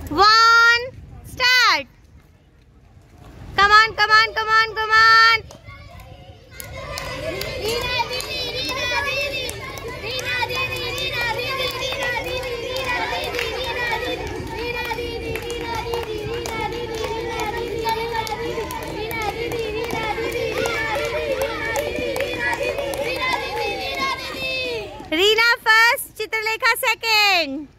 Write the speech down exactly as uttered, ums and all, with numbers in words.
One, start. Come on, come on, come on, come on. Reena first, Chitralekha second.